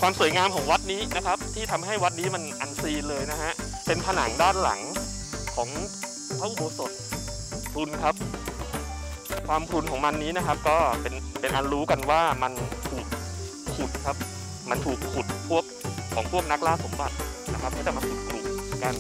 ความสวยงามของวัดนี้นะครับที่ทำให้วัดนี้มันอันซีนเลยนะฮะเป็นผนังด้านหลังของพระอุโบสถพรุนครับความพรุนของมันนี้นะครับก็เป็นอันรู้กันว่ามันถูกขุดครับมันถูกขุดพวกนักล่าสมบัตินะครับก็จะมาขุดกลุ่มกัน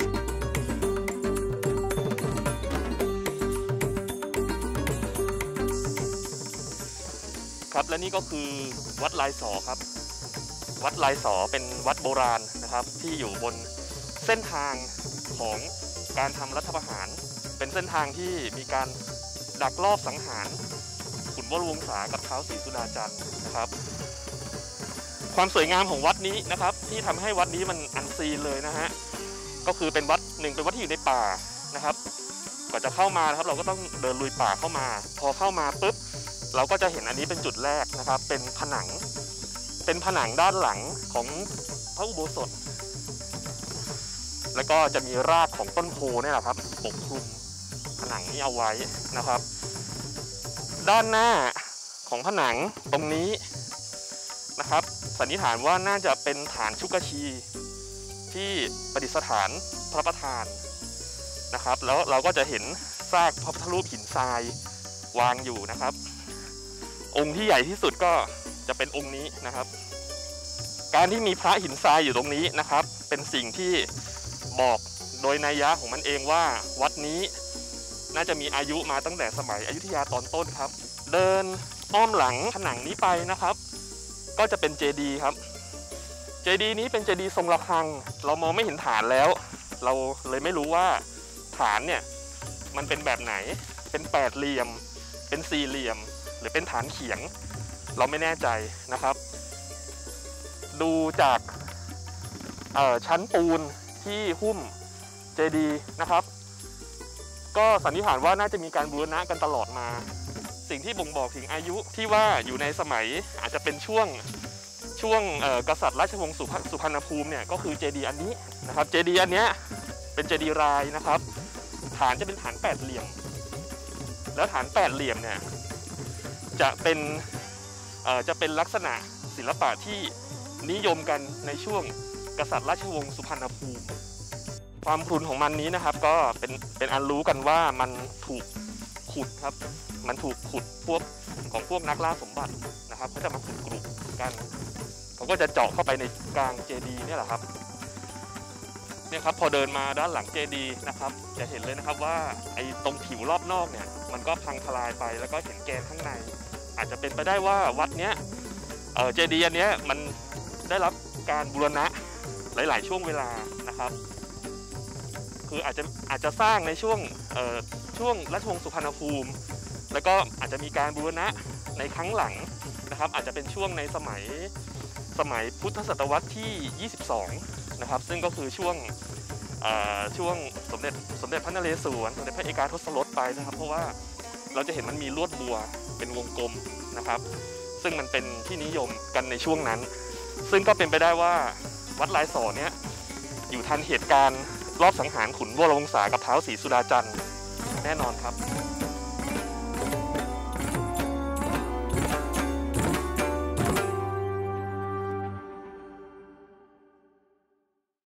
ครับและนี่ก็คือวัดลายสอครับวัดลายสอเป็นวัดโบราณนะครับที่อยู่บนเส้นทางของการทำรัฐประหารเป็นเส้นทางที่มีการดักลอบสังหารขุนวรวงศากับท้าวศรีสุดาจันทร์นะครับความสวยงามของวัดนี้นะครับที่ทำให้วัดนี้มันอันซีนเลยนะฮะก็คือเป็นวัดเป็นวัดที่อยู่ในป่านะครับก่อนจะเข้ามานะครับเราก็ต้องเดินลุยป่าเข้ามาพอเข้ามาปุ๊บเราก็จะเห็นอันนี้เป็นจุดแรกนะครับเป็นผนังด้านหลังของพระอุโบสถแล้วก็จะมีรากของต้นโพนี่แหละครับปกคลุมผนังนี้เอาไว้นะครับด้านหน้าของผนังตรงนี้นะครับสันนิษฐานว่าน่าจะเป็นฐานชุกชีที่ประดิษฐานพระประธานนะครับแล้วเราก็จะเห็นซากพระพุทธรูปหินทรายวางอยู่นะครับองค์ที่ใหญ่ที่สุดก็จะเป็นองค์นี้นะครับการที่มีพระหินทรายอยู่ตรงนี้นะครับเป็นสิ่งที่บอกโดยนัยยะของมันเองว่าวัดนี้น่าจะมีอายุมาตั้งแต่สมัยอยุธยาตอนต้นครับเดินอ้อมหลังผนังนี้ไปนะครับก็จะเป็นเจดีย์ครับเจดีย์นี้เป็นเจดีย์ทรงระฆังเรามองไม่เห็นฐานแล้วเราเลยไม่รู้ว่าฐานเนี่ยมันเป็นแบบไหนเป็นแปดเหลี่ยมเป็นสี่เหลี่ยมหรือเป็นฐานเขียงเราไม่แน่ใจนะครับดูจากชั้นปูนที่หุ้มเจดีย์นะครับก็สันนิษฐานว่าน่าจะมีการบูรณะกันตลอดมาสิ่งที่บ่งบอกถึงอายุที่ว่าอยู่ในสมัยอาจจะเป็นช่วงกษัตริย์ราชวงศ์สุพรรณภูมิเนี่ยก็คือเจดีย์อันนี้นะครับเจดีย์อันนี้เป็นเจดีย์รายนะครับฐานจะเป็นฐานแปดเหลี่ยมแล้วฐานแปดเหลี่ยมเนี่ยจะเป็นลักษณะศิลปะที่นิยมกันในช่วงกษัตริย์ราชวงศ์สุพรรณภูมิความพรุนของมันนี้นะครับก็เป็นอันรู้กันว่ามันถูกขุดครับมันถูกขุดพวกนักล่าสมบัตินะครับเขาจะมาขุดกลุ่มกันเขาก็จะเจาะเข้าไปในกลางเจดีย์นี่แหละครับเนี่ยครับพอเดินมาด้านหลังเจดีย์นะครับจะเห็นเลยนะครับว่าไอ้ตรงผิวรอบนอกเนี่ยมันก็พังทลายไปแล้วก็เห็นแกนข้างในอาจจะเป็นไปได้ว่าวัดเนี้ยเจดีย์อันเนี้ยมันได้รับการบูรณะหลายๆช่วงเวลานะครับคืออาจจะสร้างในช่วงราชวงศ์สุพรรณภูมิแล้วก็อาจจะมีการบูรณะในครั้งหลังนะครับอาจจะเป็นช่วงในสมัยพุทธศตวรรษที่22นะครับซึ่งก็คือช่วงสมเด็จพระนเรศวรสมเด็จพระเอกาทศรสไปนะครับเพราะว่าเราจะเห็นมันมีลวดบัวเป็นวงกลมนะครับซึ่งมันเป็นที่นิยมกันในช่วงนั้นซึ่งก็เป็นไปได้ว่าวัดลายสอเนี้ยอยู่ทันเหตุการณ์รอบสังหารขุนวรวงศากับท้าวศรีสุดาจันทร์แน่นอนครับ